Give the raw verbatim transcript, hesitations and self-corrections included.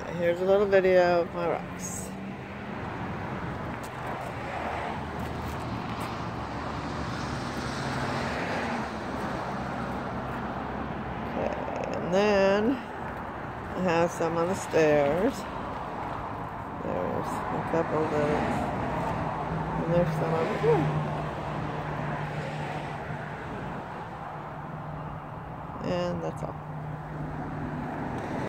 Here's a little video of my rocks. Okay, and then I have some on the stairs. There's a couple of those. And there's some over here. And that's all.